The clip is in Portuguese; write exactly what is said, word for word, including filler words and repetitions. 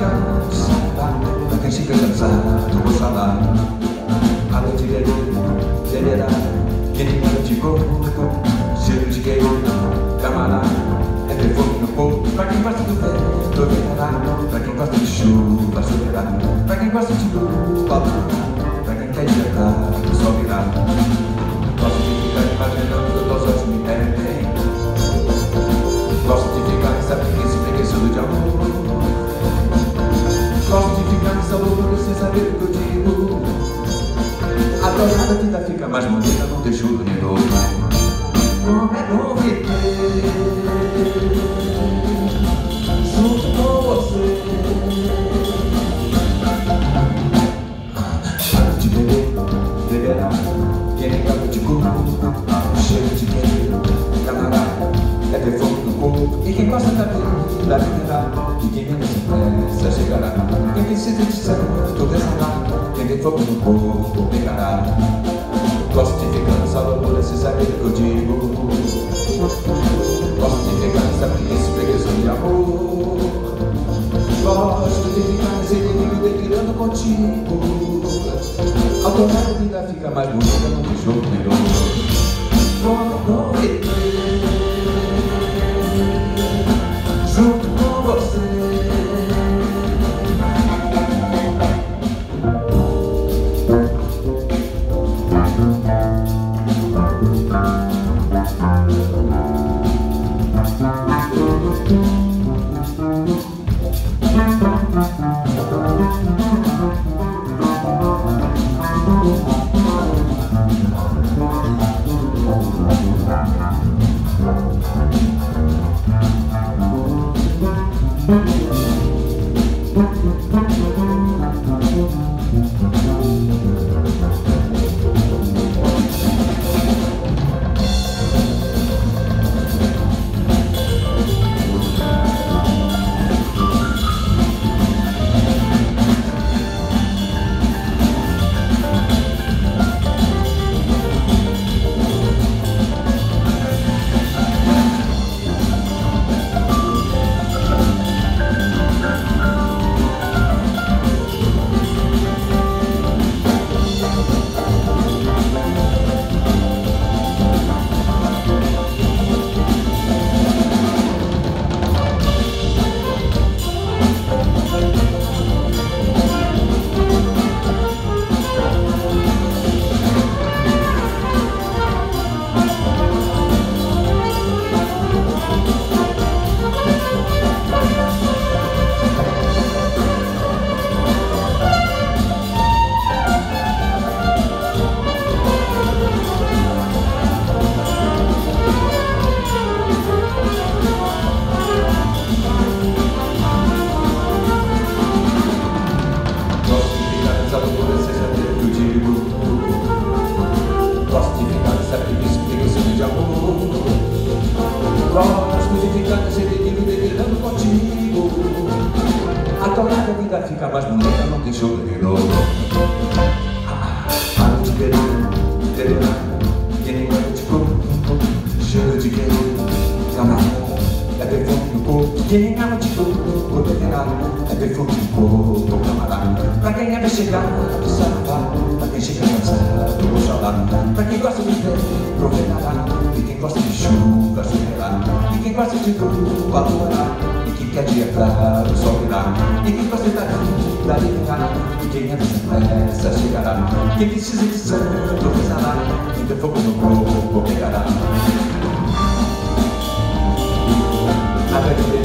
chegar de saudade, pra quem chega cansado, vou falar. A noite dele, delerá, que nem cara de corpo, cheiro de queiro, camarada, é perfume no corpo. Pra quem gosta do vento, verá, pra quem gosta de chuva, choverá, pra quem gosta de lua, pra quem quer chegar, o sol virá. Gosto de ficar imaginando, teus olhos me perdem. Gosto de ficar nessa preguiça, preguiçoso de amor. Gosto de ficar nessa loucura sem saber o que eu digo. A tornada tenta ficar mais bonita, não tem chuva nem dor. Como é bom viver junto com você. Para de beber, beberá, quem nem capa de corpo, cheiro de queiro, camarada, é perfume no corpo. E quem gosta da vida, da vida, e quem menos se pressa chegará. Quem precisa de santo desará, quem tem fogo no corpo pegará. Gosto de ficar nessa loucura sem saber o que eu digo. Gosto de ficar nessa preguiça, preguiça de amor. Gosto de ficar nesse inimigo delirando contigo. Ao tornar a vida fica mais bonita, não tem jogo melhor. Como viver junto com você. Gosto de ficar nesse inimigo delirando contigo. A tornada a vida fica mais bonita, não tem jogo de novo. A noite dele, dele que nem gosta de corpo, cheiro de queiro, camarada, é perfume no corpo. Quem ama de corpo, terá, é perfume no corpo, camarada. Pra quem é chegado, sabe, pra quem chega cansado, vou chorar. Pra quem gosta de ver, aproveitará. E quem gosta de chuva, choverá. E quem gosta de lua, luará. E quem quer dia claro, o sol virá. E quem gosta da vida, ligará. E quem anda sem pressa, chegará. Quem precisa de santo, rezará. Quem tem fogo no corpo, pegará. A